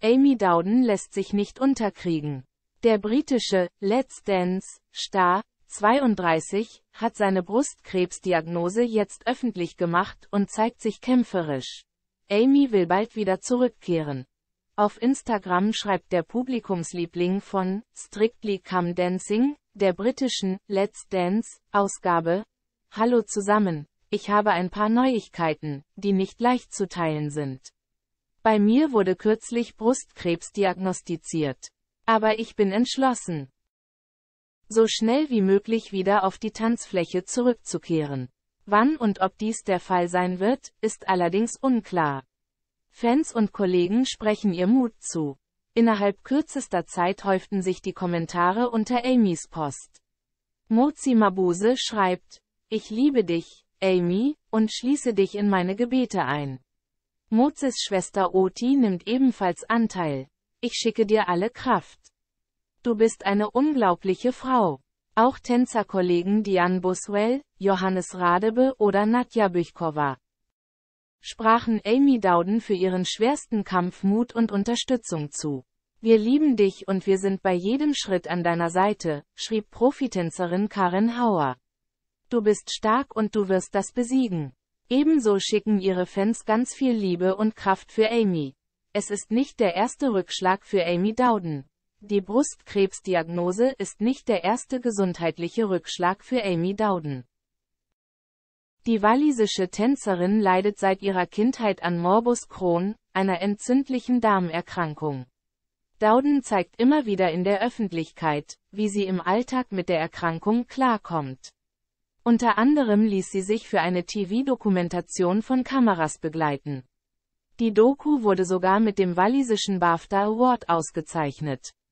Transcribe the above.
Amy Dowden lässt sich nicht unterkriegen. Der britische Let's Dance-Star, 32, hat seine Brustkrebsdiagnose jetzt öffentlich gemacht und zeigt sich kämpferisch. Amy will bald wieder zurückkehren. Auf Instagram schreibt der Publikumsliebling von Strictly Come Dancing, der britischen Let's Dance-Ausgabe: Hallo zusammen, ich habe ein paar Neuigkeiten, die nicht leicht zu teilen sind. Bei mir wurde kürzlich Brustkrebs diagnostiziert. Aber ich bin entschlossen, so schnell wie möglich wieder auf die Tanzfläche zurückzukehren. Wann und ob dies der Fall sein wird, ist allerdings unklar. Fans und Kollegen sprechen ihr Mut zu. Innerhalb kürzester Zeit häuften sich die Kommentare unter Amys Post. Mozi Mabuse schreibt: Ich liebe dich, Amy, und schließe dich in meine Gebete ein. Mozes Schwester Oti nimmt ebenfalls Anteil. Ich schicke dir alle Kraft. Du bist eine unglaubliche Frau. Auch Tänzerkollegen Diane Buswell, Johannes Radebe oder Nadja Büchkova sprachen Amy Dowden für ihren schwersten Kampf Mut und Unterstützung zu. Wir lieben dich und wir sind bei jedem Schritt an deiner Seite, schrieb Profitänzerin Karen Hauer. Du bist stark und du wirst das besiegen. Ebenso schicken ihre Fans ganz viel Liebe und Kraft für Amy. Es ist nicht der erste Rückschlag für Amy Dowden. Die Brustkrebsdiagnose ist nicht der erste gesundheitliche Rückschlag für Amy Dowden. Die walisische Tänzerin leidet seit ihrer Kindheit an Morbus Crohn, einer entzündlichen Darmerkrankung. Dowden zeigt immer wieder in der Öffentlichkeit, wie sie im Alltag mit der Erkrankung klarkommt. Unter anderem ließ sie sich für eine TV-Dokumentation von Kameras begleiten. Die Doku wurde sogar mit dem walisischen BAFTA Award ausgezeichnet.